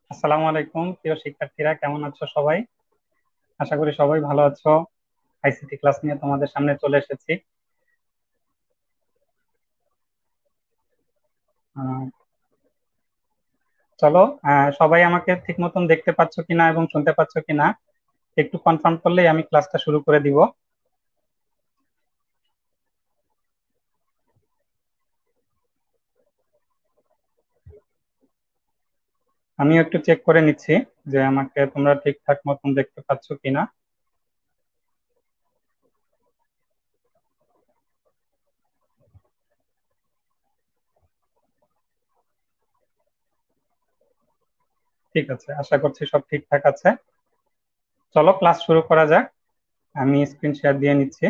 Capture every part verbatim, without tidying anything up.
আসসালামু আলাইকুম প্রিয় শিক্ষার্থীরা, কেমন আছো সবাই? আশা করি সবাই ভালো আছো। আইসিটি ক্লাস নিয়ে তোমাদের সামনে চলে এসেছি। আহ, চলো, আহ, সবাই আমাকে ঠিক মতন দেখতে পাচ্ছ কিনা এবং শুনতে পাচ্ছ কিনা একটু কনফার্ম করলেই আমি ক্লাসটা শুরু করে দিব। আমি একটু চেক করে নিচ্ছি যে আমাকে তোমরা ঠিকঠাক মতন দেখতে পাচ্ছ কিনা। ঠিক আছে, আশা করছি সব ঠিকঠাক আছে। চলো ক্লাস শুরু করা যাক। আমি স্ক্রিন শেয়ার দিয়ে নিচ্ছি।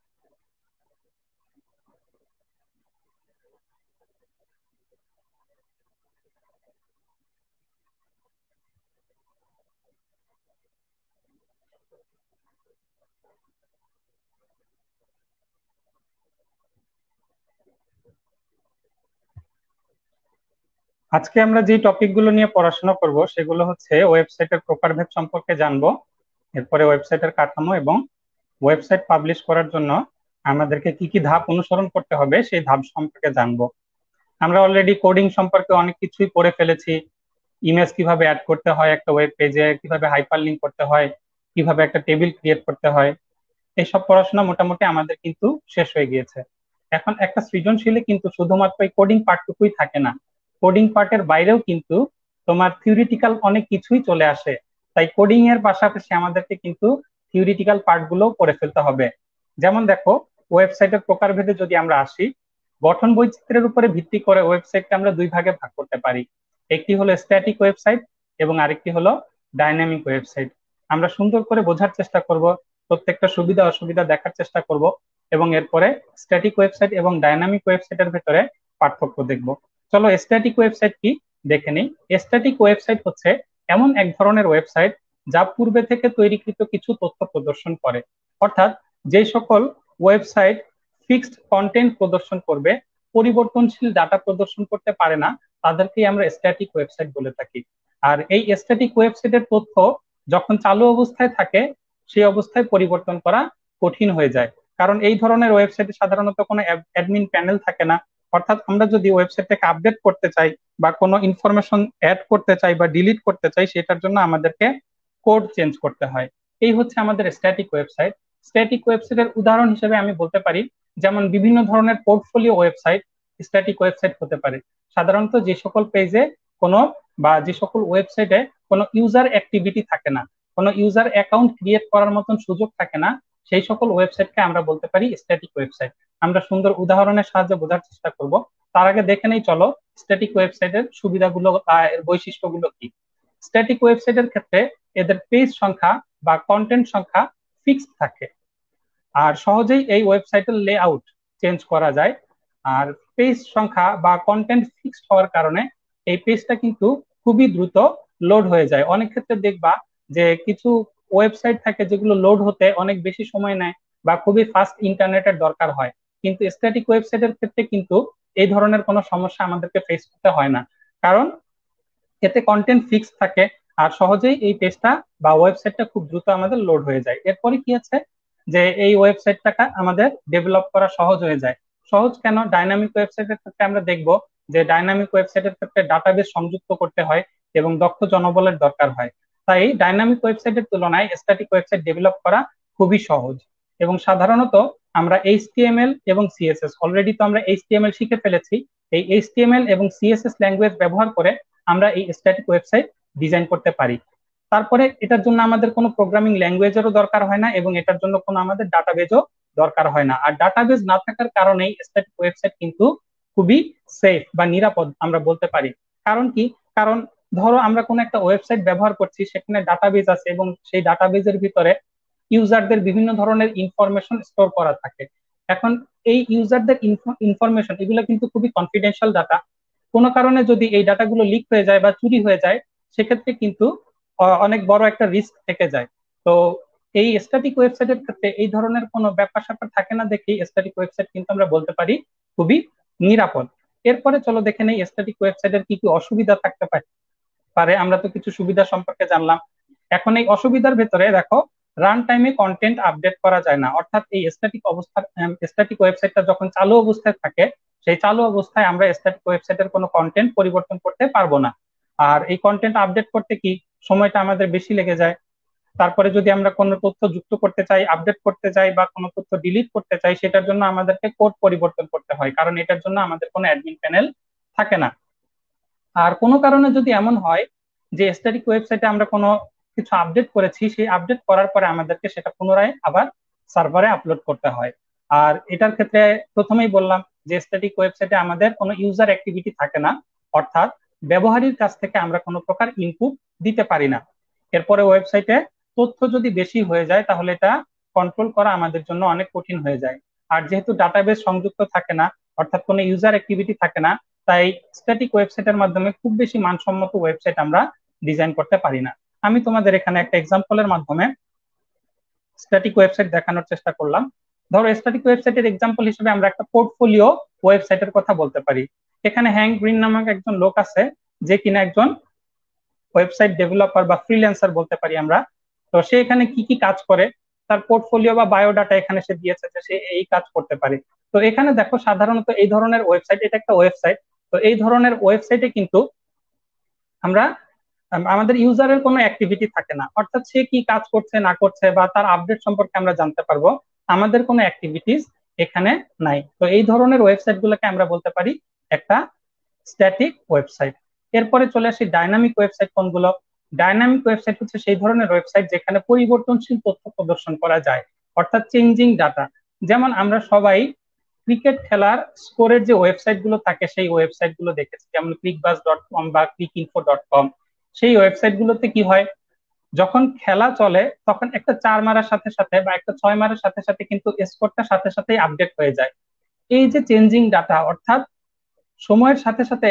আজকে আমরা যে টপিকগুলো নিয়ে পড়াশোনা করব সেগুলো হচ্ছে ওয়েবসাইটের প্রকারভেদ সম্পর্কে জানবো, এরপরে ওয়েবসাইটের কাঠামো এবং ওয়েবসাইট পাবলিশ করার জন্য আমাদেরকে কি কি ধাপ অনুসরণ করতে হবে সেই ধাপ সম্পর্কে জানবো। আমরা অলরেডি কোডিং সম্পর্কে অনেক কিছুই পড়ে ফেলেছি। ইমেজ কিভাবে অ্যাড করতে হয় একটা ওয়েব পেজে, কিভাবে হাইপার লিঙ্ক করতে হয়, কিভাবে একটা টেবিল ক্রিয়েট করতে হয়, এইসব পড়াশোনা মোটামুটি আমাদের কিন্তু শেষ হয়ে গিয়েছে। এখন একটা সৃজনশীলে কিন্তু শুধুমাত্র এই কোডিং পার্টটুকুই থাকে না, কোডিং পার্টের বাইরেও কিন্তু তোমার থিওরিটিক্যাল অনেক কিছুই চলে আসে। তাই কোডিং এর পাশাপাশি আমাদেরকে কিন্তু থিওরিটিক্যাল পার্ট গুলো করে ফেলতে হবে। যেমন দেখো, ওয়েবসাইটের প্রকারভেদে যদি আমরা আসি, গঠন বৈচিত্র্যের উপরে ভিত্তি করে ওয়েবসাইটকে আমরা দুই ভাগে ভাগ করতে পারি। একটি হলো স্ট্যাটিক ওয়েবসাইট এবং আরেকটি হলো ডাইনামিক ওয়েবসাইট। আমরা সুন্দর করে বোঝার চেষ্টা করব, প্রত্যেকটা সুবিধা অসুবিধা দেখার চেষ্টা করব, এবং এরপরে স্ট্যাটিক ওয়েবসাইট এবং ডাইনামিক ওয়েবসাইটের ভেতরে পার্থক্য দেখব। চলো স্ট্যাটিক ওয়েবসাইট কি দেখে নিই। স্ট্যাটিক ওয়েবসাইট হচ্ছে এমন এক ধরনের ওয়েবসাইট যা পূর্বে থেকে তৈরিকৃত কিছু তথ্য প্রদর্শন করে। অর্থাৎ যে সকল ওয়েবসাইট ফিক্সড কন্টেন্ট প্রদর্শন করবে, পরিবর্তনশীল ডাটা প্রদর্শন করতে পারে না, তাদেরকেই আমরা স্ট্যাটিক ওয়েবসাইট বলে থাকি। আর এই স্ট্যাটিক ওয়েবসাইটের তথ্য যখন চালু অবস্থায় থাকে সেই অবস্থায় পরিবর্তন করা কঠিন হয়ে যায়, কারণ এই ধরনের ওয়েবসাইটে সাধারণত কোনো অ্যাডমিন প্যানেল থাকে না। অর্থাৎ আমরা যদি ওয়েবসাইটটাকে আপডেট করতে চাই বা কোনো ইনফরমেশন অ্যাড করতে চাই বা ডিলিট করতে চাই, সেটার জন্য আমাদেরকে কোড চেঞ্জ করতে হয়। এই হচ্ছে আমাদের স্ট্যাটিক ওয়েবসাইট। স্ট্যাটিক ওয়েবসাইটের উদাহরণ হিসেবে আমি বলতে পারি, যেমন বিভিন্ন ধরনের পোর্টফোলিও ওয়েবসাইট স্ট্যাটিক ওয়েবসাইট হতে পারে। সাধারণত যে সকল পেজে কোনো বা যে সকল ওয়েবসাইটে কোনো ইউজার অ্যাক্টিভিটি থাকে না, কোনো ইউজার অ্যাকাউন্ট ক্রিয়েট করার মতন সুযোগ থাকে না, সেই সকল ওয়েবসাইটকে আমরা বলতে পারি স্ট্যাটিক ওয়েবসাইট। আমরা সুন্দর উদাহরণের সাহায্যে বোঝার চেষ্টা করব। তার আগে দেখে নেই চলো স্ট্যাটিক ওয়েবসাইটের সুবিধাগুলো, আহ, এর বৈশিষ্ট্যগুলো কি। স্ট্যাটিক ওয়েবসাইটের ক্ষেত্রে এদের পেজ সংখ্যা বা কন্টেন্ট সংখ্যা ফিক্সড থাকে, আর সহজেই এই ওয়েবসাইটের লেআউট চেঞ্জ করা যায়। আর পেজ সংখ্যা বা কন্টেন্ট ফিক্সড হওয়ার কারণে এই পেজটা কিন্তু খুবই দ্রুত লোড হয়ে যায়। অনেক ক্ষেত্রে দেখবা যে কিছু ওয়েবসাইট থাকে যেগুলো লোড হতে অনেক বেশি সময় নেয় বা খুবই ফাস্ট ইন্টারনেটের দরকার হয়, কিন্তু স্ট্যাটিক ওয়েবসাইটের ক্ষেত্রে কিন্তু এই ধরনের কোনো সমস্যা আমাদেরকে ফেস করতে হয় না, কারণ এতে কন্টেন্ট ফিক্স থাকে আর সহজেই এই পেজটা বা ওয়েবসাইটটা খুব দ্রুত আমাদের লোড হয়ে যায়। এরপরে কি আছে যে এই ওয়েবসাইটটাকে আমাদের ডেভেলপ করা সহজ হয়ে যায়। সহজ কেন? ডাইনামিক ওয়েবসাইটের ক্ষেত্রে আমরা দেখব যে ডাইনামিক ওয়েবসাইটের ক্ষেত্রে ডাটাবেস সংযুক্ত করতে হয় এবং দক্ষ জনবলের দরকার হয়। তাই ডাইনামিক ওয়েবসাইটের তুলনায় স্ট্যাটিক ওয়েবসাইট ডেভেলপ করা খুবই সহজ। এবং সাধারণত আমরা এইচটিএমএল এবং সিএসএস, অলরেডি তো আমরা এইচটিএমএল শিখে ফেলেছি, এই এইচটিএমএল এবং সিএসএস ল্যাঙ্গুয়েজ ব্যবহার করে আমরা এই স্ট্যাটিক ওয়েবসাইট ডিজাইন করতে পারি। তারপরে এটার জন্য আমাদের কোনো প্রোগ্রামিং ল্যাঙ্গুয়েজেরও দরকার হয় না এবং এটার জন্য কোনো আমাদের ডাটাবেজও দরকার হয় না। আর ডাটাবেজ না থাকার কারণেই স্ট্যাটিক ওয়েবসাইট কিন্তু খুবই সেফ বা নিরাপদ আমরা বলতে পারি। কারণ কি? কারণ ধরো আমরা কোনো একটা ওয়েবসাইট ব্যবহার করছি, সেখানে ডাটাবেজ আছে এবং সেই ডাটাবেজের ভিতরে ইউজারদের বিভিন্ন ধরনের ইনফরমেশন স্টোর করা থাকে। এখন এই ইউজারদের ইনফরমেশন এগুলো কিন্তু খুবই কনফিডেন্সিয়াল ডাটা। কোনো কারণে যদি এই ডাটাগুলো লিক হয়ে যায় বা চুরি হয়ে যায়, সেক্ষেত্রে কিন্তু আহ, অনেক বড় একটা রিস্ক থেকে যায়। তো এই স্ট্যাটিক ওয়েবসাইটের ক্ষেত্রে এই ধরনের কোনো ব্যাপার স্যাপার থাকে না দেখেই স্ট্যাটিক ওয়েবসাইট কিন্তু আমরা বলতে পারি খুবই নিরাপদ। এরপরে চলো দেখে নেই স্ট্যাটিক ওয়েবসাইটের কি কি অসুবিধা থাকতে পারে। পারে, আমরা তো কিছু সুবিধা সম্পর্কে জানলাম। এখন এই অসুবিধার ভেতরে দেখো, রান টাইমে কন্টেন্ট আপডেট করা যায় না, অর্থাৎ এই স্ট্যাটিক অবস্থা স্ট্যাটিক ওয়েবসাইটটা যখন চালু অবস্থায় থাকে, সেই চালু অবস্থায় আমরা স্ট্যাটিক ওয়েবসাইটের কোনো কন্টেন্ট পরিবর্তন করতে পারবো না। আর এই কন্টেন্ট আপডেট করতে কি সময়টা আমাদের বেশি লেগে যায়। তারপরে যদি আমরা কোনো তথ্য যুক্ত করতে চাই, আপডেট করতে চাই, বা কোনো তথ্য ডিলিট করতে চাই, সেটার জন্য আমাদেরকে কোড পরিবর্তন করতে হয়, কারণ এটার জন্য আমাদের কোনো অ্যাডমিন প্যানেল থাকে না। আর কোনো কারণে যদি এমন হয় যে স্ট্যাটিক ওয়েবসাইটে আমরা কোনো কিছু আপডেট করেছি, সেই আপডেট করার পরে আমাদেরকে সেটা পুনরায় আবার সার্ভারে আপলোড করতে হয়। আর এটার ক্ষেত্রে প্রথমেই বললাম যে স্ট্যাটিক ওয়েবসাইটে আমাদের কোনো ইউজার অ্যাক্টিভিটি থাকে না, অর্থাৎ ব্যবহারীর কাছ থেকে আমরা কোনো প্রকার ইনপুট দিতে পারি না। এরপরে ওয়েবসাইটে তথ্য যদি বেশি হয়ে যায় তাহলে এটা কন্ট্রোল করা আমাদের জন্য অনেক কঠিন হয়ে যায়। আর যেহেতু ডাটাবেস সংযুক্ত থাকে না, অর্থাৎ কোনো ইউজার অ্যাক্টিভিটি থাকে না, তাই স্ট্যাটিক ওয়েবসাইটের মাধ্যমে খুব বেশি মানসম্মত ওয়েবসাইট আমরা ডিজাইন করতে পারি না। আমি তোমাদের এখানে একটা এক্সাম্পলের মাধ্যমে স্ট্যাটিক ওয়েবসাইট দেখানোর চেষ্টা করলাম। ধরো স্ট্যাটিক ওয়েবসাইটের এক্সাম্পল হিসেবে আমরা একটা পোর্টফোলিও ওয়েবসাইটের কথা বলতে পারি। এখানে হ্যাং গ্রিন নামক একজন লোক আছে, যে কিনা একজন ওয়েবসাইট ডেভেলপার বা ফ্রিল্যান্সার বলতে পারি আমরা। তো সে এখানে কি কি কাজ করে, তার পোর্টফোলিও বা বায়োডাটা এখানে সে দিয়েছে যে সে এই কাজ করতে পারে। তো এখানে দেখো, সাধারণত এই ধরনের ওয়েবসাইট, এটা একটা ওয়েবসাইট, তো এই ধরনের ওয়েবসাইটে কিন্তু আমরা আমাদের ইউজারের কোনো অ্যাক্টিভিটি থাকে না, অর্থাৎ সে কি কাজ করছে না করছে বা তার আপডেট সম্পর্কে আমরা জানতে পারবো, আমাদের কোনো অ্যাক্টিভিটিস এখানে নাই। তো এই ধরনের ওয়েবসাইট গুলোকে আমরা বলতে পারি একটা স্ট্যাটিক ওয়েবসাইট। এরপরে চলে আসি ডাইনামিক ওয়েবসাইট কোনগুলো। ডাইনামিক ওয়েবসাইট হচ্ছে সেই ধরনের ওয়েবসাইট যেখানে পরিবর্তনশীল তথ্য প্রদর্শন করা যায়, অর্থাৎ চেঞ্জিং ডাটা। যেমন আমরা সবাই ক্রিকেট খেলার স্কোরের যে ওয়েবসাইট গুলো থাকে সেই ওয়েবসাইট গুলো দেখেছি, যেমন ক্রিকবাজ ডট কম বা ক্রিক ইনফো ডট কম। সেই ওয়েবসাইট গুলোতে কি হয়, যখন খেলা চলে তখন একটা চার মারার সাথে সাথে বা একটা ছয় মারার সাথে সাথে কিন্তু স্কোরটা সাথে সাথে আপডেট হয়ে যায়। এই যে চেঞ্জিং ডাটা, অর্থাৎ সময়ের সাথে সাথে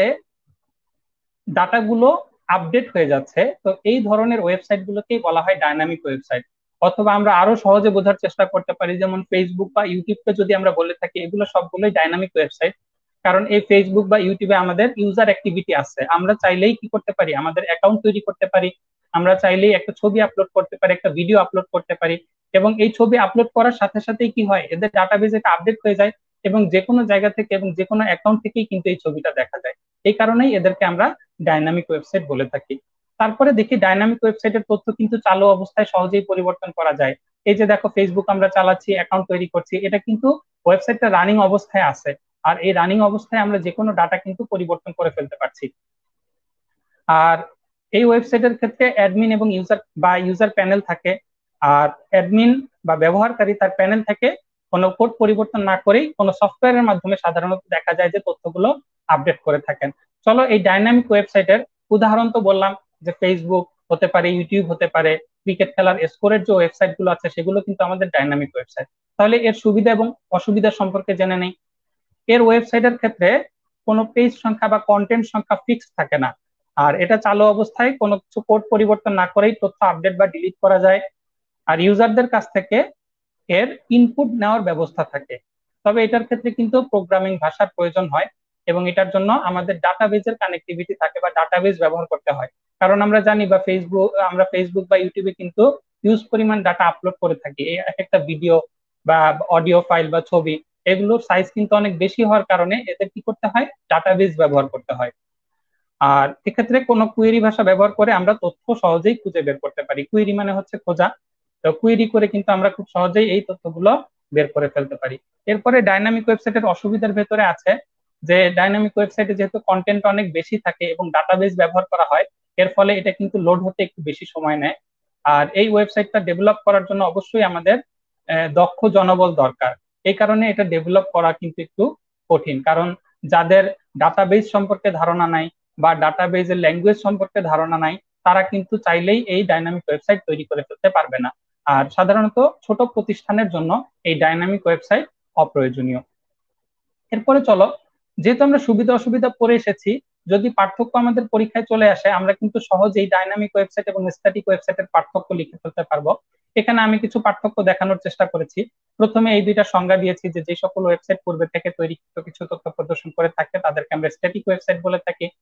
ডাটাগুলো আপডেট হয়ে যাচ্ছে, তো এই ধরনের ওয়েবসাইট গুলোকেই বলা হয় ডাইনামিক ওয়েবসাইট। অথবা আমরা আরো সহজে বোঝার চেষ্টা করতে পারি, যেমন ফেসবুক বা ইউটিউবকে যদি আমরা বলে থাকি, এগুলো সবগুলোই ডাইনামিক ওয়েবসাইট। কারণ এই ফেসবুক বা ইউটিউবে আমাদের ইউজার অ্যাক্টিভিটি আছে, আমরা চাইলেই কি করতে পারি, আমাদের অ্যাকাউন্ট তৈরি করতে পারি, আমরা চাইলেই একটা ছবি আপলোড করতে পারি, একটা ভিডিও আপলোড করতে পারি, এবং এই ছবি আপলোড করার সাথে সাথেই কি হয়, এদের ডাটাবেজ এটা আপডেট হয়ে যায়, এবং যে কোনো জায়গা থেকে এবং যে কোনো অ্যাকাউন্ট থেকেই কিন্তু এই ছবিটা দেখা যায়। এই কারণেই এদেরকে আমরা ডাইনামিক ওয়েবসাইট বলে থাকি। তারপরে দেখি ডাইনামিক ওয়েবসাইটের তথ্য কিন্তু চালু অবস্থায় সহজেই পরিবর্তন করা যায়। এই যে দেখো, ফেসবুক আমরা চালাচ্ছি, অ্যাকাউন্ট তৈরি করছি, এটা কিন্তু ওয়েবসাইটটা রানিং অবস্থায় আছে, আর এই রানিং অবস্থায় আমরা যে কোনো ডাটা কিন্তু পরিবর্তন করে ফেলতে পারছি। আর এই ওয়েবসাইটের ক্ষেত্রে অ্যাডমিন এবং ইউজার বা ইউজার প্যানেল থাকে, আর অ্যাডমিন বা ব্যবহারকারী তার প্যানেল থেকে কোনো কোড পরিবর্তন না করেই কোনো সফটওয়্যারের মাধ্যমে সাধারণত দেখা যায় যে তথ্যগুলো আপডেট করে থাকেন। চলো, এই ডাইনামিক ওয়েবসাইটের উদাহরণ তো বললাম যে ফেসবুক হতে পারে, ইউটিউব হতে পারে, ক্রিকেট খেলার স্কোরের যে ওয়েবসাইট গুলো আছে সেগুলো কিন্তু আমাদের ডাইনামিক ওয়েবসাইট। তাহলে এর সুবিধা এবং অসুবিধা সম্পর্কে জেনে নেই। এর ওয়েবসাইটের ক্ষেত্রে কোনো পেজ সংখ্যা বা কন্টেন্ট সংখ্যা ফিক্সড থাকে না, আর এটা চালু অবস্থায় কোনো কিছু কোড পরিবর্তন না করেই তথ্য আপডেট বা ডিলিট করা যায়। আর ইউজারদের কাছ থেকে এর ইনপুট নেওয়ার ব্যবস্থা থাকে, তবে এটার ক্ষেত্রে কিন্তু প্রোগ্রামিং ভাষার প্রয়োজন হয়, এবং এটার জন্য আমাদের ডাটাবেজের কানেক্টিভিটি থাকে বা ডাটাবেজ ব্যবহার করতে হয়। কারণ আমরা জানি বা ফেসবুক আমরা ফেসবুক বা ইউটিউবে কিন্তু হিউজ পরিমাণ ডাটা আপলোড করে থাকি, এই এক একটা ভিডিও বা অডিও ফাইল বা ছবি, এগুলোর সাইজ কিন্তু অনেক বেশি হওয়ার কারণে এদের কি করতে হয়, ডাটাবেজ ব্যবহার করতে হয়। আর এক্ষেত্রে কোনো কুয়েরি ভাষা ব্যবহার করে আমরা তথ্য সহজেই খুঁজে বের করতে পারি। কুয়েরি মানে হচ্ছে খোঁজা, তো কুয়েরি করে কিন্তু আমরা খুব সহজেই এই তথ্যগুলো বের করে ফেলতে পারি। এরপরে ডাইনামিক ওয়েবসাইটের অসুবিধার ভেতরে আছে যে ডাইনামিক ওয়েবসাইটে যেহেতু কন্টেন্ট অনেক বেশি থাকে এবং ডাটাবেজ ব্যবহার করা হয়, এর ফলে এটা কিন্তু লোড হতে একটু বেশি সময় নেয়। আর এই ওয়েবসাইটটা ডেভেলপ করার জন্য অবশ্যই আমাদের দক্ষ জনবল দরকার। এই কারণে এটা ডেভেলপ করা কিন্তু একটু কঠিন, কারণ যাদের ডাটাবেজ সম্পর্কে ধারণা নাই বা ডাটাবেজের ল্যাঙ্গুয়েজ সম্পর্কে ধারণা নাই, তারা কিন্তু চাইলেই এই ডাইনামিক ওয়েবসাইট তৈরি করে ফেলতে পারবে না। আর সাধারণত ছোট প্রতিষ্ঠানের জন্য এই ডাইনামিক ওয়েবসাইট অপ্রয়োজনীয়। এরপরে চলো, যেহেতু আমরা সুবিধা অসুবিধা পড়ে এসেছি, যদি পার্থক্য আমাদের পরীক্ষায় চলে আসে, আমরা কিন্তু সহজেই ডাইনামিক ওয়েবসাইট এবং স্ট্যাটিক ওয়েবসাইটের পার্থক্য লিখে ফেলতে পারবো। এখানে আমি কিছু পার্থক্য দেখানোর চেষ্টা করেছি। প্রথমে এই দুইটা সংজ্ঞা দিয়েছি যে যে সকল ওয়েবসাইট পূর্বে থেকে তৈরি কিছু তথ্য প্রদর্শন করে থাকে তাদেরকে আমরা স্ট্যাটিক ওয়েবসাইট বলে থাকি।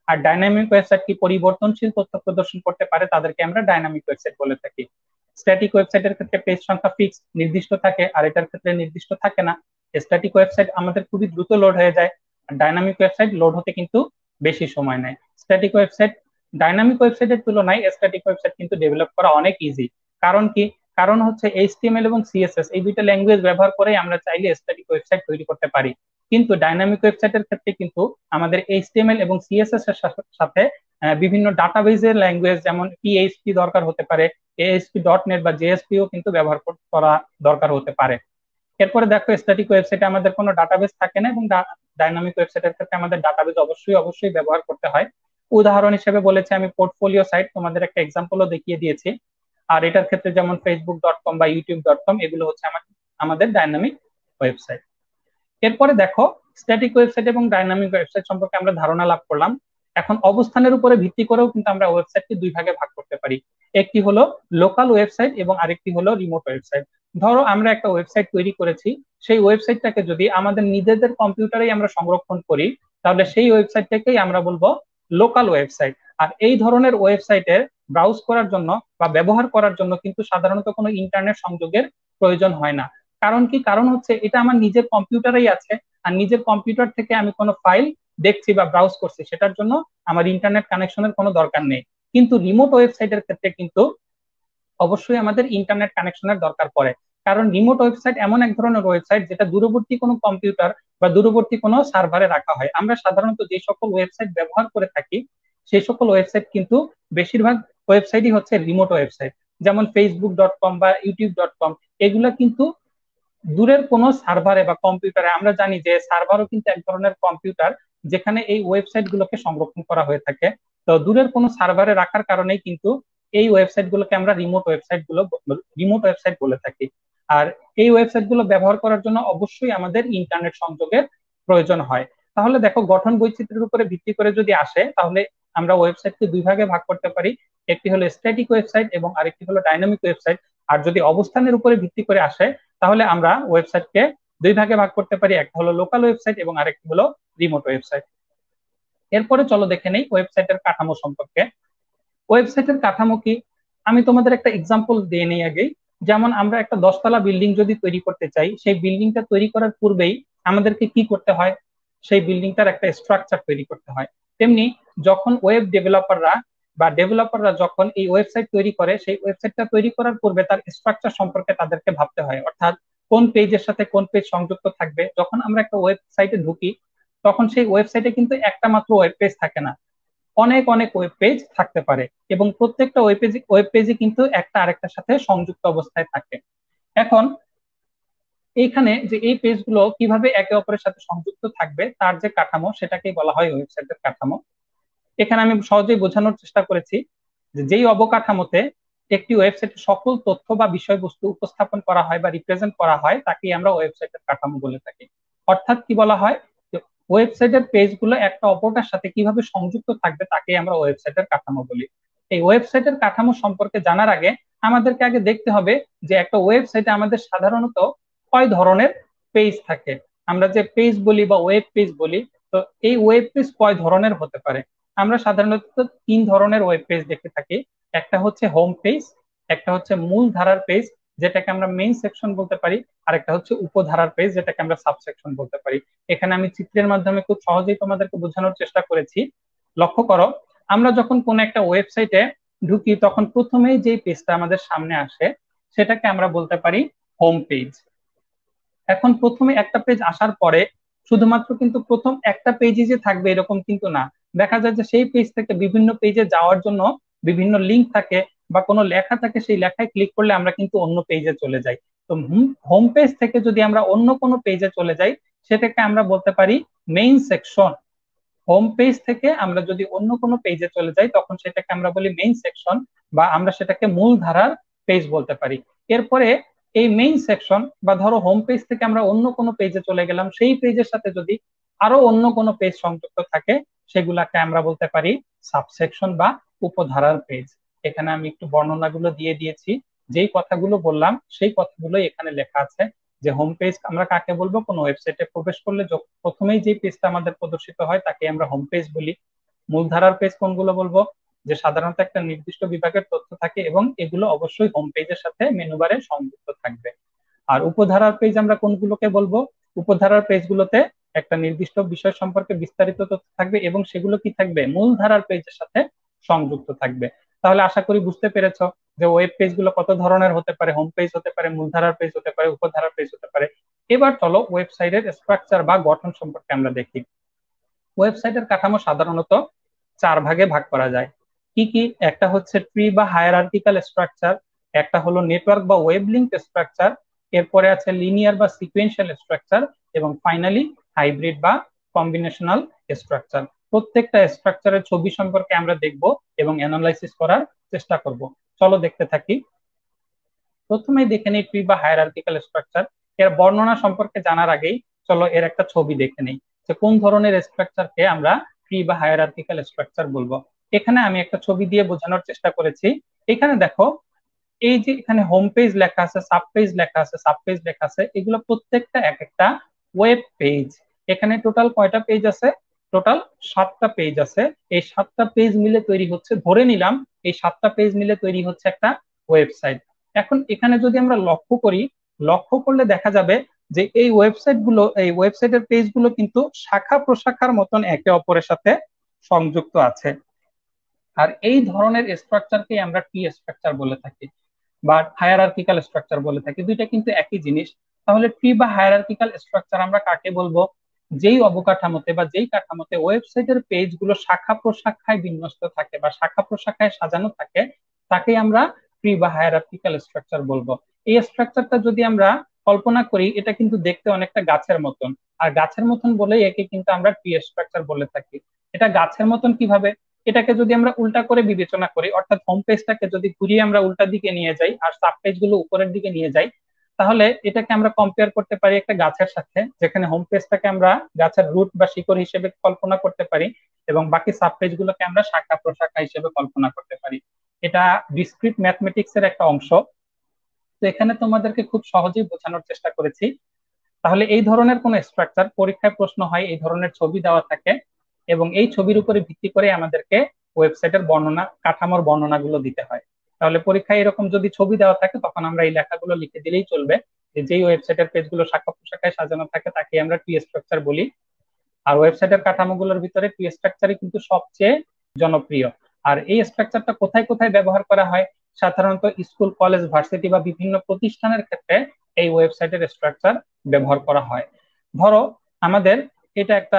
আর ডাইনামিক ওয়েবসাইট কি পরিবর্তনশীল তথ্য প্রদর্শন করতে পারে, তাদেরকে আমরা ডাইনামিক ওয়েবসাইট বলে থাকি। স্ট্যাটিক ওয়েবসাইটের ক্ষেত্রে পেজ সংখ্যা ফিক্স নির্দিষ্ট থাকে, আর এটার ক্ষেত্রে নির্দিষ্ট থাকে না। স্ট্যাটিক ওয়েবসাইট আমাদের খুবই দ্রুত লোড হয়ে যায়, আর ডাইনামিক ওয়েবসাইট লোড হতে কিন্তু বেশি সময় নেয়। স্ট্যাটিক ওয়েবসাইট ডাইনামিক ওয়েবসাইটের তুলনায় স্ট্যাটিক ওয়েবসাইট কিন্তু ডেভেলপ করা অনেক ইজি। কারণ কি? কারণ হচ্ছে এইচটিএমএল এবং সিএসএস এই দুইটা ল্যাঙ্গুয়েজ ব্যবহার করে আমরা চাইলে স্ট্যাটিক ওয়েবসাইট তৈরি করতে পারি। কিন্তু ডাইনামিক ওয়েবসাইটের ক্ষেত্রে কিন্তু আমাদের এইচটিএমএল এবং সিএসএস এর সাথে বিভিন্ন ডাটাবেজের ল্যাঙ্গুয়েজ যেমন পিএইচপি দরকার হতে পারে, এএসপি ডট নেট বা জেএসপিও কিন্তু ব্যবহার করা দরকার হতে পারে। এরপরে দেখো, স্ট্যাটিক ওয়েবসাইটে আমাদের কোনো ডাটাবেস থাকে না এবং ডাইনামিক ওয়েবসাইটের ক্ষেত্রে আমাদের ডাটাবেস অবশ্যই অবশ্যই ব্যবহার করতে হয়। উদাহরণ হিসেবে বলেছি আমি পোর্টফোলিও সাইট, তোমাদের একটা এক্সাম্পলও দেখিয়ে দিয়েছি। আর এটার ক্ষেত্রে যেমন ফেসবুক ডট কম বা ইউটিউব ডট কম এগুলো হচ্ছে আমাদের ডাইনামিক ওয়েবসাইট। এরপরে দেখো, স্ট্যাটিক ওয়েবসাইট এবং ডাইনামিক ওয়েবসাইট সম্পর্কে আমরা ধারণা লাভ করলাম। এখন অবস্থানের উপরে ভিত্তি করেও কিন্তু আমরা ওয়েবসাইটকে দুই ভাগে ভাগ করতে পারি। একটি হলো লোকাল ওয়েবসাইট এবং আরেকটি হলো রিমোট ওয়েবসাইট। ধরো আমরা একটা ওয়েবসাইট তৈরি করেছি, সেই ওয়েবসাইটটাকে যদি আমাদের নিজেদের কম্পিউটারেই আমরা সংরক্ষণ করি, তাহলে সেই ওয়েবসাইটটাকেই আমরা বলবো লোকাল ওয়েবসাইট। আর এই ধরনের ওয়েবসাইটের ব্রাউজ করার জন্য বা ব্যবহার করার জন্য কিন্তু সাধারণত কোনো ইন্টারনেট সংযোগের প্রয়োজন হয় না। কারণ কি? কারণ হচ্ছে এটা আমার নিজের কম্পিউটারেই আছে, আর নিজের কম্পিউটার থেকে আমি কোনো ফাইল দেখছি বা ব্রাউজ করছি, সেটার জন্য আমার ইন্টারনেট কানেকশনের কোনো দরকার নেই। কিন্তু রিমোট ওয়েবসাইটের ক্ষেত্রে কিন্তু অবশ্যই আমাদের ইন্টারনেট কানেকশনের দরকার পড়ে। কারণ রিমোট ওয়েবসাইট এমন এক ধরনের ওয়েবসাইট যেটা দূরবর্তী কোনো কম্পিউটার বা দূরবর্তী কোনো সার্ভারে রাখা হয়। আমরা সাধারণত যে সকল ওয়েবসাইট ব্যবহার করে থাকি সেই সকল ওয়েবসাইট কিন্তু বেশিরভাগ ওয়েবসাইটই হচ্ছে রিমোট ওয়েবসাইট, যেমন ফেসবুক ডট কম বা ইউটিউব ডট কম। এগুলা কিন্তু দূরের কোনো সার্ভারে বা কম্পিউটারে, আমরা জানি যে সার্ভারও কিন্তু এক ধরনের কম্পিউটার যেখানে এই ওয়েবসাইট গুলোকে সংরক্ষণ করা হয়ে থাকে। তো দূরের কোনো সার্ভারে রাখার কারণেই কিন্তু এই ওয়েবসাইট গুলোকে আমরা রিমোট ওয়েবসাইট গুলো রিমোট ওয়েবসাইট বলে থাকি। আর এই ওয়েবসাইট গুলো ব্যবহার করার জন্য অবশ্যই আমাদের ইন্টারনেট সংযোগের প্রয়োজন হয়। তাহলে দেখো, গঠন বৈচিত্র্যের উপরে ভিত্তি করে যদি আসে, তাহলে আমরা ওয়েবসাইটকে দুই ভাগে ভাগ করতে পারি। একটি হলো স্ট্যাটিক ওয়েবসাইট এবং আরেকটি হলো ডাইনামিক ওয়েবসাইট। আর যদি অবস্থানের উপরে ভিত্তি করে আসে, তাহলে আমরা ওয়েবসাইটকে দুই ভাগে ভাগ করতে পারি, একটা হলো লোকাল ওয়েবসাইট এবং আরেকটি হলো রিমোট ওয়েবসাইট। এরপরে চলো দেখে নেই ওয়েবসাইটের কাঠামো সম্পর্কে। ওয়েবসাইটের কাঠামো কি? আমি তোমাদের একটা এক্সাম্পল দিয়ে নেই আগে। যেমন আমরা একটা দশতলা বিল্ডিং যদি তৈরি করতে চাই, সেই বিল্ডিংটা তৈরি করার পূর্বেই আমাদেরকে কি করতে হয়? সেই বিল্ডিংটার একটা স্ট্রাকচার তৈরি করতে হয়। তেমনি যখন ওয়েব ডেভেলপাররা বা ডেভেলপাররা যখন এই ওয়েবসাইট তৈরি করে, সেই ওয়েবসাইটটা তৈরি করার পূর্বে তার স্ট্রাকচার সম্পর্কে তাদেরকে ভাবতে হয়। অর্থাৎ কোন পেজের সাথে কোন পেজ সংযুক্ত থাকবে। যখন আমরা একটা ওয়েবসাইটে ঢুকি, তখন সেই ওয়েবসাইটে কিন্তু একটা মাত্র ওয়েব পেজ থাকে না, অনেক অনেক ওয়েব পেজ থাকতে পারে এবং প্রত্যেকটা ওয়েব পেজ ওয়েব পেজে কিন্তু একটা আরেকটার সাথে সংযুক্ত অবস্থায় থাকে। এখন এইখানে যে এই পেজগুলো কিভাবে একে অপরের সাথে সংযুক্ত থাকবে তার যে কাঠামো, সেটাকেই বলা হয় ওয়েবসাইটের কাঠামো। এখানে আমি সহজেই বোঝানোর চেষ্টা করেছি যে যেই অবকাঠামোতে একটি ওয়েবসাইটে সকল তথ্য বা বিষয়বস্তু উপস্থাপন করা হয় বা রিপ্রেজেন্ট করা হয়, তাকেই আমরা ওয়েবসাইটের কাঠামো বলে থাকি। অর্থাৎ কি বলা হয়, ওয়েবসাইটের পেজগুলো একটা অপরটার সাথে কিভাবে সংযুক্ত থাকবে তাকে আমরা ওয়েবসাইটের কাঠামো বলি। এই ওয়েবসাইটের কাঠামো সম্পর্কে জানার আগে আমাদেরকে আগে দেখতে হবে যে একটা ওয়েবসাইটে আমাদের সাধারণত কয় ধরনের পেজ থাকে। আমরা যে পেজ বলি বা ওয়েব পেজ বলি, তো এই ওয়েব পেজ কয় ধরনের হতে পারে? আমরা সাধারণত তিন ধরনের ওয়েব পেজ দেখে থাকি। একটা হচ্ছে হোম পেজ, একটা হচ্ছে মূল ধারার পেজ যেটাকে আমরা মেইন সেকশন বলতে পারি, আর একটা হচ্ছে উপধারার পেজ যেটাকে আমরা সাবসেকশন বলতে পারি। এখানে আমি চিত্রের মাধ্যমে খুব সহজেই তোমাদেরকে বোঝানোর চেষ্টা করেছি। লক্ষ্য করো, আমরা যখন কোন একটা ওয়েবসাইটে ঢুকি তখন প্রথমেই যে পেজটা আমাদের সামনে আসে সেটাকে আমরা বলতে পারি হোম পেজ। এখন প্রথমে একটা পেজ আসার পরে শুধুমাত্র কিন্তু প্রথম একটা পেজই যে থাকবে এরকম কিন্তু না। দেখা যায় যে সেই পেজ থেকে বিভিন্ন পেজে যাওয়ার জন্য বিভিন্ন লিঙ্ক থাকে বা কোনো লেখা থাকে, সেই লেখায় ক্লিক করলে আমরা কিন্তু অন্য পেজে চলে যাই। তো হোম পেজ থেকে যদি আমরা অন্য কোনো পেজে চলে যাই, সেটাকে আমরা বলতে পারি মেইন সেকশন। হোম পেজ থেকে আমরা যদি অন্য কোনো পেজে চলে যাই তখন সেটাকে আমরা বলি মেইন সেকশন, বা আমরা সেটাকে মূল ধারার পেজ বলতে পারি। এরপরে এই মেইন সেকশন বা ধরো হোম পেজ থেকে আমরা অন্য কোনো পেজে চলে গেলাম, সেই পেজের সাথে যদি আরো অন্য কোনো পেজ সংযুক্ত থাকে সেগুলাকে আমরা বলতে পারি সাবসেকশন বা উপধারার পেজ। এখানে আমি একটু বর্ণনাগুলো দিয়ে দিয়েছি, যেই কথাগুলো বললাম সেই কথাগুলো এখানে লেখা আছে। যে হোম পেজ আমরা কাকে বলবো? কোনো ওয়েবসাইটে প্রবেশ করলে প্রথমেই যে পেজটা আমাদের প্রদর্শিত হয় তাকে আমরা হোম পেজ বলি। মূলধারার পেজ কোনগুলো বলবো, যে সাধারণত একটা নির্দিষ্ট বিভাগের তথ্য থাকে এবং এগুলো অবশ্যই হোম পেজের সাথে মেনু বারে সংযুক্ত থাকবে। আর উপধারার পেজ আমরা কোনগুলোকে বলবো, উপধারার পেজগুলোতে একটা নির্দিষ্ট বিষয় সম্পর্কে বিস্তারিত তথ্য থাকবে এবং সেগুলো কি থাকবে, মূলধারার পেজের সাথে সংযুক্ত থাকবে। তাহলে আশা করি বুঝতে পেরেছ যে ওয়েব পেজগুলো কত ধরনের হতে পারে, হোম পেজ হতে পারে, মূলধারার পেজ হতে পারে, উপধারার পেজ হতে পারে। এবার চলো ওয়েবসাইটের স্ট্রাকচার বা গঠন সম্পর্কে আমরা দেখি। ওয়েবসাইটের কাঠামো সাধারণত চার ভাগে ভাগ করা যায়। কি কি? একটা হচ্ছে ট্রি বা হায়ারার্কিক্যাল স্ট্রাকচার, একটা হলো নেটওয়ার্ক বা ওয়েব লিঙ্ক স্ট্রাকচার, এরপরে আছে লিনিয়ার বা সিকোয়েন্সিয়াল স্ট্রাকচার, এবং ফাইনালি হাইব্রিড বা কম্বিনেশনাল স্ট্রাকচার। প্রত্যেকটা স্ট্রাকচারের ছবি সম্পর্কে আমরা দেখব এবং অ্যানালাইসিস করার চেষ্টা করব। চলো দেখতে থাকি। প্রথমেই দেখে নিই ট্রি বা হায়ারার্কিক্যাল স্ট্রাকচার। এর বর্ণনা সম্পর্কে জানার আগেই চলো এর একটা ছবি দেখে নিই যে কোন ধরনের স্ট্রাকচারকে আমরা ট্রি বা হায়ারার্কিক্যাল স্ট্রাকচার বলবো। এখানে আমি একটা ছবি দিয়ে বোঝানোর চেষ্টা করেছি। এখানে দেখো, এই যে এখানে হোম পেজ লেখা আছে, সাব পেজ লেখা আছে, সাব পেজ লেখা আছে, এগুলো প্রত্যেকটা এক একটা ওয়েব পেজ। এখানে টোটাল কয়টা পেজ আছে? টোটাল সাতটা পেজ আছে। এই সাতটা পেজ মিলে তৈরি হচ্ছে, ধরে নিলাম এই সাতটা পেজ মিলে তৈরি হচ্ছে একটা ওয়েবসাইট। এখন এখানে যদি আমরা লক্ষ্য করি, লক্ষ্য করলে দেখা যাবে যে এই ওয়েবসাইট গুলো, এই ওয়েবসাইটের পেজ গুলো কিন্তু শাখা প্রশাখার মতন একে অপরের সাথে সংযুক্ত আছে। আর এই ধরনের স্ট্রাকচারকে আমরা ট্রি স্ট্রাকচার বলে থাকি বা হায়ারার্কিক্যাল স্ট্রাকচার বলে থাকি। দুইটা কিন্তু একই জিনিস। তাহলে ট্রি বা হায়ারার্কিক্যাল স্ট্রাকচার আমরা কাকে বলবো? যেই অবকাঠামোতে বা যেই কাঠামোতে ওয়েবসাইটের পেজ গুলো শাখা প্রশাখায় বিন্যস্ত থাকে বা শাখা প্রশাখায় সাজানো থাকে, তাকেই আমরা ট্রি বা হায়ারার্কিক্যাল স্ট্রাকচার বলবো। এই স্ট্রাকচারটা যদি আমরা কল্পনা করি, এটা কিন্তু দেখতে অনেকটা গাছের মতন। আর গাছের মতন বলেই একে কিন্তু আমরা ট্রি স্ট্রাকচার বলে থাকি। এটা গাছের মতন কিভাবে? এটাকে যদি আমরা উল্টা করে বিবেচনা করি, অর্থাৎ হোম পেজটাকে যদি ঘুরিয়ে আমরা উল্টা দিকে নিয়ে যাই আর সাব পেজ গুলো উপরের দিকে নিয়ে যাই, তাহলে এটাকে আমরা কম্পেয়ার করতে পারি একটা গাছের সাথে, যেখানে হোম পেজটাকে আমরা গাছের রুট বা শিকড় হিসেবে কল্পনা করতে পারি এবং বাকি সাব পেজ গুলোকে আমরা শাখা প্রশাখা হিসেবে কল্পনা করতে পারি। এটা ডিসক্রিট ম্যাথমেটিক্স এর একটা অংশ। তো এখানে তোমাদেরকে খুব সহজেই বোঝানোর চেষ্টা করেছি। তাহলে এই ধরনের কোন স্ট্রাকচার পরীক্ষায় প্রশ্ন হয়, এই ধরনের ছবি দেওয়া থাকে এবং এই ছবির উপরে ভিত্তি করে আমাদেরকে ওয়েবসাইটের বর্ণনা, কাঠামোর বর্ণনাগুলো দিতে হয়। তাহলে পরীক্ষায় এরকম যদি ছবি দেওয়া থাকে, তখন আমরা এই লেখাগুলো লিখে দিলেই চলবে যে যেই ওয়েবসাইটের পেজগুলো শাখা প্রশাখায় সাজানো থাকে তাকে আমরা ট্রি স্ট্রাকচার বলি। আর ওয়েবসাইটের কাঠামোগুলোর ভিতরে ট্রি স্ট্রাকচারই কিন্তু সবচেয়ে জনপ্রিয়। আর এই স্ট্রাকচারটা কোথায় কোথায় ব্যবহার করা হয়? সাধারণত স্কুল, কলেজ, ভার্সিটি বা বিভিন্ন প্রতিষ্ঠানের ক্ষেত্রে এই ওয়েবসাইটের স্ট্রাকচার ব্যবহার করা হয়। ধরো আমাদের এটা একটা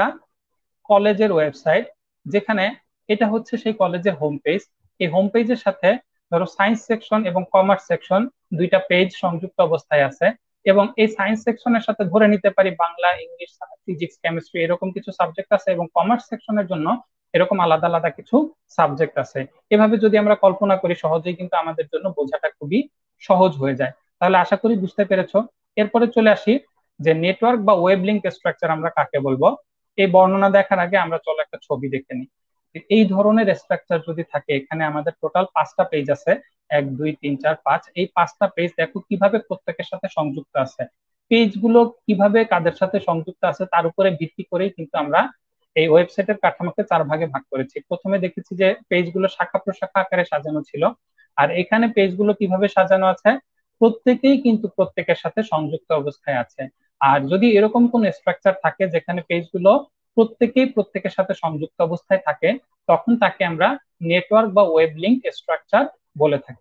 কলেজের ওয়েবসাইট, যেখানে এটা হচ্ছে সেই কলেজের হোম পেজ। এই হোম পেজের সাথে ধরো সায়েন্স সেকশন এবং কমার্স সেকশন দুইটা পেজ সংযুক্ত অবস্থায় আছে, এবং এই সায়েন্স সেকশনের সাথে ধরে নিতে পারি বাংলা, ইংলিশ, ফিজিক্স, কেমিস্ট্রি এরকম কিছু সাবজেক্ট আছে, এবং কমার্স সেকশনের জন্য এরকম আলাদা আলাদা কিছু সাবজেক্ট আছে। এভাবে যদি আমরা কল্পনা করি, সহজেই কিন্তু আমাদের জন্য বোঝাটা খুবই সহজ হয়ে যায়। তাহলে আশা করি বুঝতে পেরেছো। এরপরে চলে আসি যে নেটওয়ার্ক বা ওয়েব লিঙ্ক স্ট্রাকচার আমরা কাকে বলবো। এই বর্ণনা দেখার আগে আমরা চলো একটা ছবি দেখে নিই। এই ধরনের স্ট্রাকচার যদি থাকে, এখানে আমাদের টোটাল পাঁচটা পেজ আছে, এক দুই তিন চার পাঁচ। এই পাঁচটা পেজ দেখো কিভাবে প্রত্যেকের সাথে সংযুক্ত আছে। পেজগুলো কিভাবে কাদের সাথে সংযুক্ত আছে তার উপরে ভিত্তি করেই কিন্তু আমরা এই ওয়েবসাইটের কাঠামোকে চার ভাগে ভাগ করেছি। প্রথমে দেখেছি যে পেজগুলো শাখা প্রশাখা আকারে সাজানো ছিল, আর এখানে পেজগুলো কিভাবে সাজানো আছে, প্রত্যেকেই কিন্তু প্রত্যেকের সাথে সংযুক্ত অবস্থায় আছে। আর যদি এরকম কোন স্ট্রাকচার থাকে যেখানে পেজগুলো প্রত্যেকেই প্রত্যেকের সাথে সংযুক্ত অবস্থায় থাকে, তখন তাকে আমরা নেটওয়ার্ক বা ওয়েব লিঙ্ক স্ট্রাকচার বলে থাকি।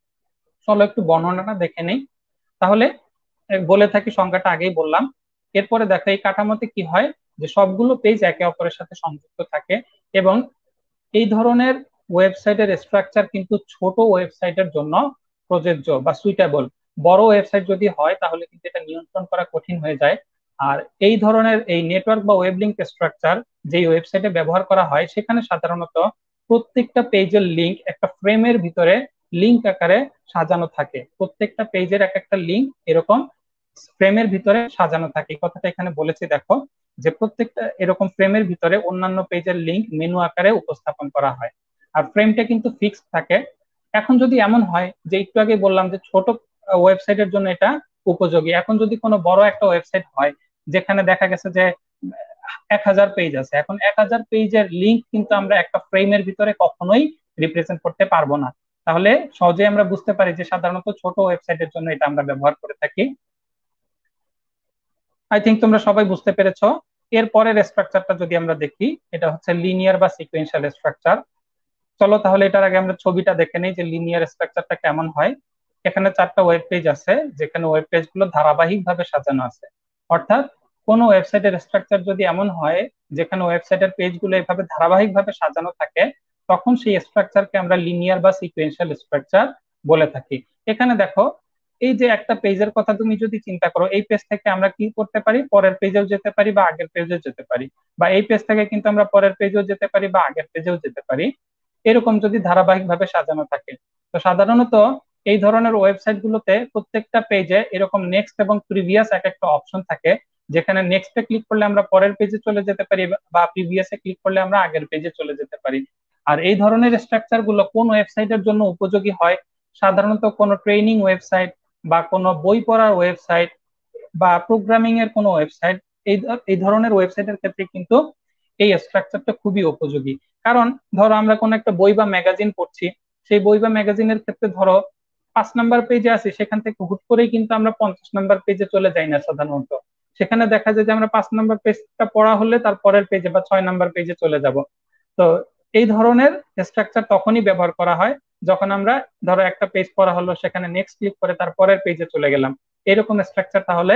চলো একটু বর্ণনাটা দেখে নেই। তাহলে বলে থাকি, সংজ্ঞাটা আগেই বললাম। এরপরে দেখো এই কাঠামোতে কি হয়, যে সবগুলো পেজ একে অপরের সাথে সংযুক্ত থাকে, এবং এই ধরনের ওয়েবসাইটের স্ট্রাকচার কিন্তু ছোট ওয়েবসাইটের জন্য প্রযোজ্য বা সুইটেবল। বড় ওয়েবসাইট যদি হয় তাহলে কিন্তু এটা নিয়ন্ত্রণ করা কঠিন হয়ে যায়। আর এই ধরনের এই নেটওয়ার্ক বা ওয়েব লিঙ্ক স্ট্রাকচার যে ওয়েবসাইটে ব্যবহার করা হয়, সেখানে সাধারণত প্রত্যেকটা পেজের লিঙ্ক একটা ফ্রেমের ভিতরে লিঙ্ক আকারে সাজানো থাকে। প্রত্যেকটা পেজের এক একটা লিঙ্ক এরকম ফ্রেমের ভিতরে সাজানো থাকে। এই কথাটা এখানে বলেছি দেখো, যে প্রত্যেকটা এরকম ফ্রেমের ভিতরে অন্যান্য পেজের লিঙ্ক মেনু আকারে উপস্থাপন করা হয়, আর ফ্রেমটা কিন্তু ফিক্সড থাকে। এখন যদি এমন হয় যে একটু আগে বললাম যে ছোট ওয়েবসাইটের জন্য এটা উপযোগী, এখন যদি কোনো বড় একটা ওয়েবসাইট হয় যেখানে দেখা গেছে যে এক হাজার পেজ আছে। এখন এক হাজার পেজের লিঙ্ক কিন্তু আমরা একটা ফ্রেমের ভিতরে কখনোই রিপ্রেজেন্ট করতে পারবো না। তাহলে সহজে আমরা বুঝতে পারি যে সাধারণত ছোট ওয়েবসাইটের জন্য এটা আমরা ব্যবহার করে থাকি। আই থিঙ্ক তোমরা সবাই বুঝতে পেরেছো। এর পরের স্ট্রাকচারটা যদি আমরা দেখি, এটা হচ্ছে লিনিয়ার বা সিকোয়েন্সিয়াল স্ট্রাকচার। চলো তাহলে এটার আগে আমরা ছবিটা দেখে নেই যে লিনিয়ার স্ট্রাকচারটা কেমন হয়। এখানে চারটা ওয়েব পেজ আছে, যেখানে ওয়েব পেজ গুলো ধারাবাহিক ভাবে সাজানো আছে। অর্থাৎ কোনো ওয়েবসাইটের স্ট্রাকচার যদি এমন হয় যেখানে ওয়েবসাইটের পেজ গুলো এভাবে ধারাবাহিক ভাবে সাজানো থাকে, তখন সেই স্ট্রাকচারকে আমরা লিনিয়ার বা সিকোয়েন্সিয়াল স্ট্রাকচার বলে থাকি। এখানে দেখো, এই যে একটা পেজের কথা তুমি যদি চিন্তা করো, এই পেজ থেকে আমরা কি করতে পারি, পরের পেজেও যেতে পারি বা আগের পেজেও যেতে পারি, বা এই পেজ থেকে কিন্তু আমরা পরের পেজেও যেতে পারি বা আগের পেজেও যেতে পারি, এরকম যদি ধারাবাহিক ভাবে সাজানো থাকে। তো সাধারণত এই ধরনের ওয়েবসাইট গুলোতে প্রত্যেকটা পেজে এরকম নেক্সট এবং প্রিভিয়াস এক একটা অপশন থাকে, যেখানে নেক্সটে ক্লিক করলে আমরা পরের পেজে চলে যেতে পারি বা প্রিভিয়াসে ক্লিক করলে আমরা আগের পেজে চলে যেতে পারি। আর এই ধরনের স্ট্রাকচার গুলো কোন ওয়েবসাইটের জন্য উপযোগী হয়, সাধারণত কোনো ট্রেনিং ওয়েবসাইট বা কোনো বই পড়ার ওয়েবসাইট বা প্রোগ্রামিং এর কোনো ওয়েবসাইট, এই এই ধরনের ওয়েবসাইটের ক্ষেত্রে কিন্তু এই স্ট্রাকচারটা খুবই উপযোগী। কারণ ধরো আমরা কোনো একটা বই বা ম্যাগাজিন পড়ছি, সেই বই বা ম্যাগাজিনের ক্ষেত্রে ধরো পাঁচ নাম্বার পেজে আছি, সেখান থেকে হুট করেই কিন্তু আমরা পঞ্চাশ নাম্বার পেজে চলে যাই না সাধারণত। সেখানে দেখা যায় যে আমরা পাঁচ নাম্বার পেজটা পড়া হলে তার পরের পেজে বা ছয় নাম্বার পেজে চলে যাব। তো এই ধরনের স্ট্রাকচার তখনই ব্যবহার করা হয় যখন আমরা ধরো একটা পেজ পড়া হলো, সেখানে নেক্সট ক্লিক করে তার পরের পেজে চলে গেলাম। এরকম স্ট্রাকচার তাহলে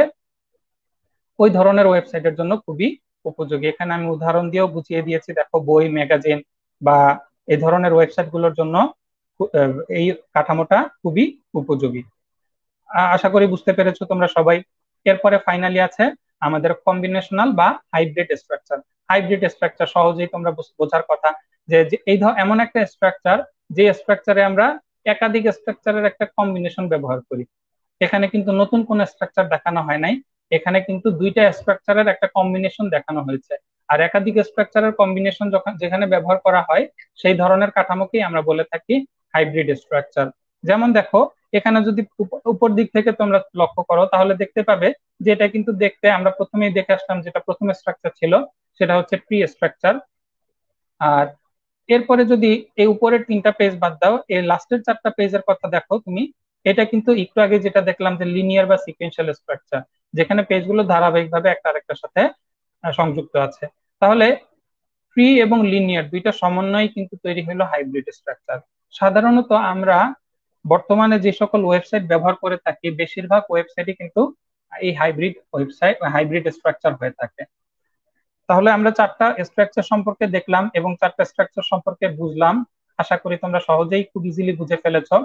ওই ধরনের ওয়েবসাইটের জন্য খুবই উপযোগী। এখানে আমি উদাহরণ দিয়েও বুঝিয়ে দিয়েছি, দেখো বই, ম্যাগাজিন বা এই ধরনের ওয়েবসাইট গুলোর জন্য এই কাঠামোটা খুবই উপযোগী। আশা করি বুঝতে পেরেছো তোমরা সবাই। এরপরে ফাইনালি আছে আমাদের কম্বিনেশনাল বা হাইব্রিড স্ট্রাকচার। হাইব্রিড স্ট্রাকচার সহজেই তোমরা বোঝার কথা, যে এই এমন একটা স্ট্রাকচার যে স্ট্রাকচারে আমরা একাধিক স্ট্রাকচারের একটা কম্বিনেশন ব্যবহার করি। এখানে কিন্তু নতুন কোন স্ট্রাকচার দেখানো হয় নাই, এখানে কিন্তু দুইটা স্ট্রাকচারের একটা কম্বিনেশন দেখানো হয়েছে। আর একাধিক স্ট্রাকচারের কম্বিনেশন যখন যেখানে ব্যবহার করা হয়, সেই ধরনের কাঠামোকেই আমরা বলে থাকি হাইব্রিড স্ট্রাকচার। যেমন দেখো, এখানে যদি উপর দিক থেকে তোমরা লক্ষ্য করো তাহলে দেখতে পাবে যে এটা কিন্তু দেখতে, আমরা প্রথমেই দেখে আসলাম যেটা প্রথম স্ট্রাকচার ছিল সেটা হচ্ছে ট্রি স্ট্রাকচার। আর এরপরে যদি এই উপরের তিনটা পেজ বাদ দাও, এই লাস্টের চারটা পেজের কথা দেখো তুমি, এটা কিন্তু একটু আগে যেটা দেখলাম যে লিনিয়ার বা সিকোয়েন্সিয়াল স্ট্রাকচার, যেখানে পেজগুলো ধারাবাহিকভাবে একটা আরেকটার সাথে সংযুক্ত আছে। তাহলে ট্রি এবং লিনিয়ার দুইটা সমন্বয় কিন্তু তৈরি হলো হাইব্রিড স্ট্রাকচার। সাধারণত আমরা বর্তমানে যে সকল ওয়েবসাইট ব্যবহার করে থাকি, বেশিরভাগ ওয়েবসাইটই কিন্তু এই হাইব্রিড ওয়েবসাইট হাইব্রিড স্ট্রাকচার হয়ে থাকে। তাহলে আমরা চারটা স্ট্রাকচার সম্পর্কে দেখলাম এবং চারটা স্ট্রাকচার সম্পর্কে বুঝলাম। আশা করি তোমরা সহজেই খুব ইজিলি বুঝে ফেলেছো।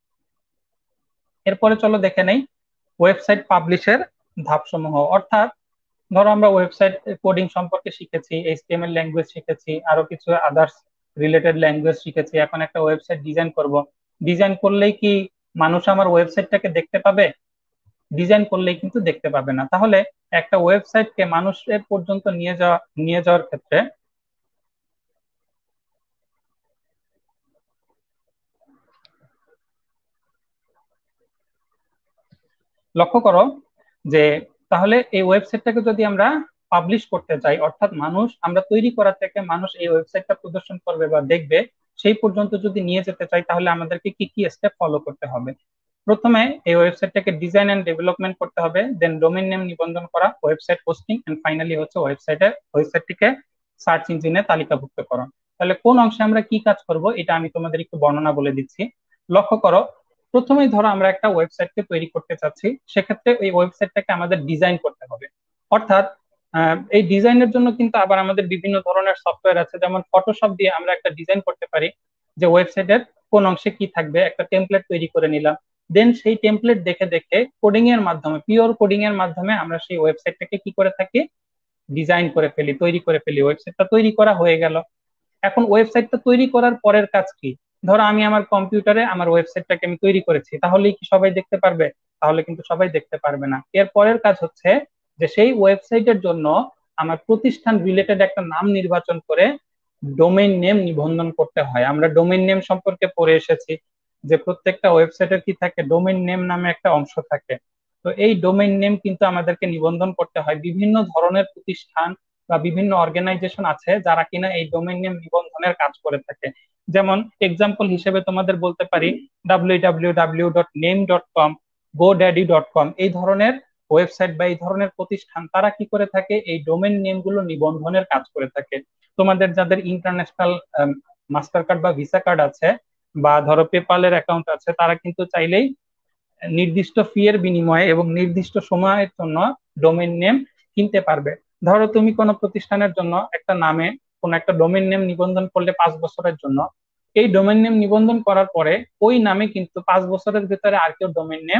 এরপরে চলো দেখে নেই ওয়েবসাইট পাবলিশের ধাপসমূহ। অর্থাৎ ধরো আমরা ওয়েবসাইট কোডিং সম্পর্কে শিখেছি, এইচটিএমএল ল্যাঙ্গুয়েজ শিখেছি, আরো কিছু আদার্স রিলেটেড ল্যাঙ্গুয়েজ শিখেছি। এখন একটা ওয়েবসাইট ডিজাইন করব, ডিজাইন করলেই কি মানুষ আমার ওয়েবসাইটটাকে দেখতে পাবে? ডিজাইন করলেই কিন্তু দেখতে পাবে না। তাহলে একটা ওয়েবসাইটকে মানুষের পর্যন্ত নিয়ে যাওয়া নিয়ে যাওয়ার ক্ষেত্রে লক্ষ্য করো যে তাহলে এই ওয়েবসাইটটাকে যদি আমরা পাবলিশ করতে চাই, অর্থাৎ মানুষ আমরা তৈরি করা থেকে মানুষ এই ওয়েবসাইটটা প্রদর্শন করবে বা দেখবে, সেই পর্যন্ত যদি নিয়ে যেতে চাই তাহলে আমাদেরকে কি কি স্টেপ ফলো করতে হবে। প্রথমে এই ওয়েবসাইটটাকে ডিজাইন এন্ড ডেভেলপমেন্ট করতে হবে, দেন ডোমেইন নেম নিবন্ধন করা, ওয়েবসাইট হোস্টিং, এন্ড ফাইনালি হচ্ছে ওয়েবসাইটের ওয়েবসাইটটিকে সার্চ ইঞ্জিনে তালিকাভুক্ত করা। তাহলে কোন অংশে আমরা কি কাজ করব এটা আমি তোমাদের একটু বর্ণনা বলে দিচ্ছি। লক্ষ্য করো, প্রথমেই ধরো আমরা একটা ওয়েবসাইটকে তৈরি করতে চাচ্ছি, সেক্ষেত্রে এই ওয়েবসাইটটাকে আমাদের ডিজাইন করতে হবে। অর্থাৎ এই ডিজাইনের জন্য কিন্তু আবার আমাদের বিভিন্ন ধরনের সফটওয়্যার আছে, যেমন ফটোশপ দিয়ে আমরা একটা ডিজাইন করতে পারি যে ওয়েবসাইটের কোন অংশে কি থাকবে, একটা টেমপ্লেট তৈরি করে নিলাম। দেন সেই টেমপ্লেট দেখে দেখে কোডিং এর মাধ্যমে, পিওর কোডিং এর মাধ্যমে আমরা সেই ওয়েবসাইটটাকে কি করে থাকি, ডিজাইন করে ফেলি, তৈরি করে ফেলি। ওয়েবসাইটটা তৈরি করা হয়ে গেল। এখন ওয়েবসাইটটা তৈরি করার পরের কাজ কি? ধরো আমি আমার কম্পিউটারে আমার ওয়েবসাইটটাকে আমি তৈরি করেছি, তাহলে কি সবাই দেখতে পারবে? তাহলে কিন্তু সবাই দেখতে পারবে না। এর পরের কাজ হচ্ছে যে সেই ওয়েবসাইটের জন্য আমার প্রতিষ্ঠান রিলেটেড একটা নাম নির্বাচন করে ডোমেইন নেম নিবন্ধন করতে হয়। আমরা ডোমেইন নেম সম্পর্কে পড়ে এসেছি যে প্রত্যেকটা ওয়েবসাইটের কি থাকে, ডোমেইন নেম নামে একটা অংশ থাকে। তো এই ডোমেইন নেম কিন্তু আমাদেরকে নিবন্ধন করতে হয়। বিভিন্ন ধরনের প্রতিষ্ঠান বা বিভিন্ন অর্গানাইজেশন আছে যারা কিনা এই ডোমেইন নেম নিবন্ধনের কাজ করে থাকে। যেমন এক্সাম্পল হিসেবে তোমাদের বলতে পারি W W W dot name dot com, GoDaddy dot com, এই ধরনের ওয়েবসাইট বা এই ধরনের প্রতিষ্ঠান তারা কি করে থাকে, এই ডোমেইন নেম গুলো নিবন্ধনের কাজ করে থাকে। তোমাদের যাদের ইন্টারন্যাশনাল মাস্টার কার্ড বা ভিসা কার্ড আছে বা ধরো পেপালের অ্যাকাউন্ট আছে, তারা কিন্তু চাইলেই নির্দিষ্ট ফি এর বিনিময়ে এবং নির্দিষ্ট সময়ের জন্য ডোমেইন নেম কিনতে পারবে। ধরো তুমি কোনো প্রতিষ্ঠানের জন্য একটা নামে কোন একটা ডোমেইন নেম নিবন্ধন করলে পাঁচ বছরের জন্য, এই ডোমেইন নেম নিবন্ধন করার পরে ওই নামে কিন্তু পাঁচ বছরের ভিতরে আর কেউ ডোমেইন নেম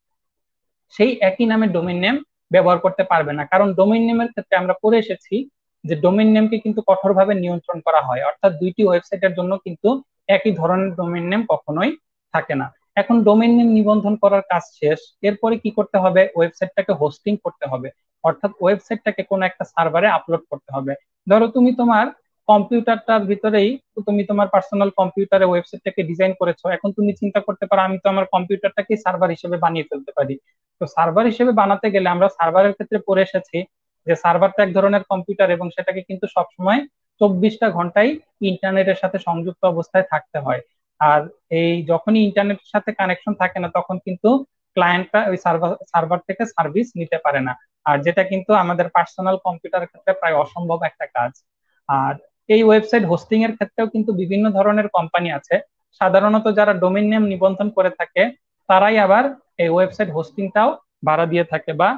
সেই একই নামে ডোমেইন নেম ব্যবহার করতে পারবে না। কারণ ডোমেইন নেমের ক্ষেত্রে আমরা পড়ে এসেছি যে ডোমেইন নেমকে কিন্তু কঠোরভাবে নিয়ন্ত্রণ করা হয়, অর্থাৎ দুইটি ওয়েবসাইটের জন্য কিন্তু একই ধরনের ডোমেইন নেম কখনোই থাকে না। এখন ডোমেইন নেম নিবন্ধন করার কাজ শেষ, এরপরে কি করতে হবে, ওয়েবসাইটটাকে হোস্টিং করতে হবে, অর্থাৎ ওয়েবসাইটটাকে কোনো একটা সার্ভারে আপলোড করতে হবে। ধরো তুমি তোমার কম্পিউটারটার ভিতরেই তুমি তোমার পার্সোনাল কম্পিউটারে ওয়েবসাইটটাকে ডিজাইন করেছো, এখন তুমি চিন্তা করতে পারো আমি তো আমার কম্পিউটারটাকে সার্ভার হিসেবে বানিয়ে ফেলতে পারি। তো সার্ভার হিসেবে বানাতে গেলে আমরা সার্ভারের ক্ষেত্রে পড়ে এসেছি যে সার্ভারটা এক ধরনের কম্পিউটার এবং সেটাকে কিন্তু সবসময় চব্বিশটা ঘন্টাই ইন্টারনেটের সাথে সংযুক্ত অবস্থায় থাকতে হয়। আর এই যখনই ইন্টারনেটের সাথে কানেকশন থাকে না তখন কিন্তু ক্লায়েন্টরা ওই সার্ভার সার্ভার থেকে সার্ভিস নিতে পারে না, আর যেটা কিন্তু আমাদের পার্সোনাল কম্পিউটারের ক্ষেত্রে প্রায় অসম্ভব একটা কাজ। আর এই ওয়েবসাইট হোস্টিং এর ক্ষেত্রেও কিন্তু বিভিন্ন ধরনের কোম্পানি আছে, সাধারণত যারা ডোমেইন নেম নিবন্ধন করে থাকে তারাই আবার এই ওয়েবসাইট হোস্টিংটাও ভাড়া দিয়ে থাকে, বা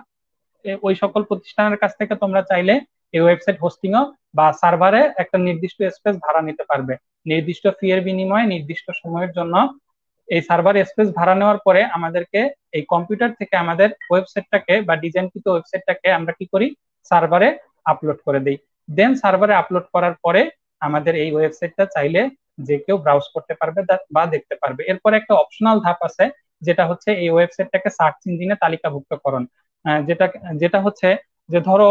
ওই সকল প্রতিষ্ঠানের কাছ থেকে তোমরা চাইলে এই ওয়েবসাইট হোস্টিংও বা সার্ভারে একটা নির্দিষ্ট স্পেস ভাড়া নিতে পারবে নির্দিষ্ট ফি এর বিনিময়ে নির্দিষ্ট সময়ের জন্য। এই সার্ভার স্পেস ভাড়া নেওয়ার পরে আমাদেরকে এই কম্পিউটার থেকে আমাদের ওয়েবসাইটটাকে বা ডিজাইনকৃত ওয়েবসাইটটাকে আমরা কি করি, সার্ভারে আপলোড করে দিই। দেন সার্ভারে আপলোড করার পরে আমাদের এই ওয়েবসাইটটা চাইলে যে কেউ ব্রাউজ করতে পারবে বা দেখতে পারবে। এরপরে একটা অপশনাল ধাপ আছে যেটা হচ্ছে এই ওয়েবসাইটটাকে সার্চ ইঞ্জিনে তালিকাভুক্তকরণ। যেটা যেটা হচ্ছে যে ধরো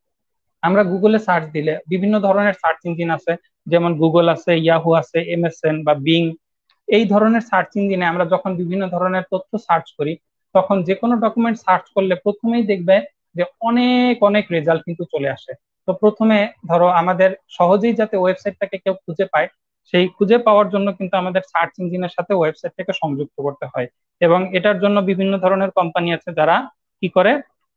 আমরা গুগলে সার্চ দিলে বিভিন্ন ধরনের সার্চ ইঞ্জিন আছে, যেমন গুগল আছে, ইয়াহু আছে, এমএসএন বা বিং, এই ধরনের সার্চ ইঞ্জিনে আমরা যখন বিভিন্ন ধরনের তথ্য সার্চ করি তখন যে কোনো ডকুমেন্ট সার্চ করলে প্রথমেই দেখবে যে অনেক অনেক রেজাল্ট কিন্তু চলে আসে। তো প্রথমে ধরো আমাদের সহজেই যাতে ওয়েবসাইটটাকে কেউ খুঁজে পায় সেই খুঁজে পাওয়ার জন্য কিন্তু আমাদের সার্চ ইঞ্জিনের সাথে ওয়েবসাইটটাকে সংযুক্ত করতে হয়, এবং এটার জন্য বিভিন্ন ধরনের কোম্পানি আছে যারা কি করে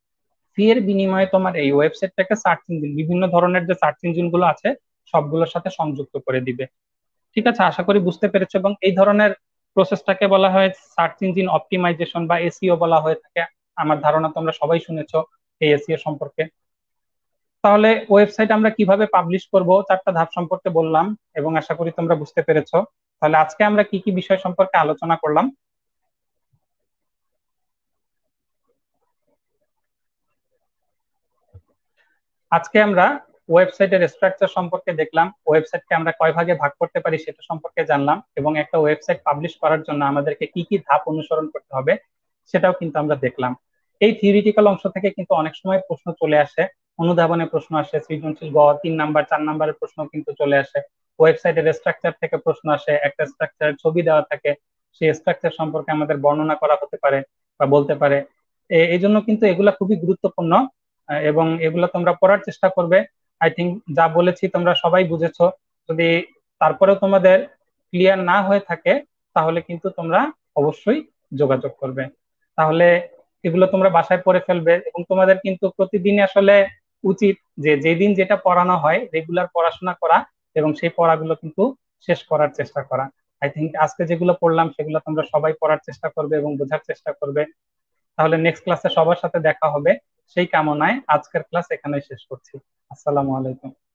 ফি এর বিনিময়ে তোমার এই ওয়েবসাইটটাকে সার্চ ইঞ্জিন বিভিন্ন ধরনের যে সার্চ ইঞ্জিন গুলো আছে সবগুলোর সাথে সংযুক্ত করে দিবে। ঠিক আছে, আশা করি বুঝতে পেরেছো। এবং এই ধরনের প্রসেসটাকে বলা হয় সার্চ ইঞ্জিন অপটিমাইজেশন বা এসইও বলা হয়ে থাকে। আমার ধারণা তোমরা সবাই শুনেছো এই এসইও সম্পর্কে। তাহলে ওয়েবসাইট আমরা কিভাবে পাবলিশ করব চারটা ধাপ সম্পর্কে বললাম এবং আশা করি তোমরা বুঝতে পেরেছো। তাহলে আজকে আমরা কি কি বিষয় সম্পর্কে আলোচনা করলাম? আজকে আমরা ওয়েবসাইটের স্ট্রাকচার সম্পর্কে দেখলাম, ওয়েবসাইটকে আমরা কয় ভাগে ভাগ করতে পারি সেটা সম্পর্কে জানলাম, এবং একটা ওয়েবসাইট পাবলিশ করার জন্য আমাদেরকে কি কি ধাপ অনুসরণ করতে হবে সেটাও কিন্তু আমরা দেখলাম। এই থিওরিটিক্যাল অংশ থেকে কিন্তু অনেক সময় প্রশ্ন চলে আসে, অনুধাবনে প্রশ্ন আসে, সৃজনশীল গ তিন নাম্বার চার নাম্বারের প্রশ্ন কিন্তু চলে আসে। ওয়েবসাইটের স্ট্রাকচার থেকে প্রশ্ন আসে, একটা স্ট্রাকচারের ছবি দেওয়া থাকে, সেই স্ট্রাকচার সম্পর্কে আমাদের বর্ণনা করা হতে পারে বা বলতে পারে। এই জন্য কিন্তু এগুলা খুবই গুরুত্বপূর্ণ এবং এগুলো তোমরা পড়ার চেষ্টা করবে। আই থিঙ্ক যা বলেছি তোমরা সবাই বুঝেছো। যদি তারপরেও তোমাদের ক্লিয়ার না হয়ে থাকে তাহলে কিন্তু তোমরা অবশ্যই যোগাযোগ করবে। তাহলে এগুলো তোমরা বাসায় পড়ে ফেলবে, এবং তোমাদের কিন্তু প্রতিদিনই আসলে উচিত যে যেদিন যেটা পড়ানো হয় রেগুলার পড়াশোনা করা এবং সেই পড়াগুলো কিন্তু শেষ করার চেষ্টা করা। আই থিঙ্ক আজকে যেগুলো পড়লাম সেগুলো তোমরা সবাই পড়ার চেষ্টা করবে এবং বোঝার চেষ্টা করবে। তাহলে নেক্সট ক্লাসে সবার সাথে দেখা হবে সেই কামনায় আজকের ক্লাস এখানেই শেষ করছি। আসসালামু আলাইকুম।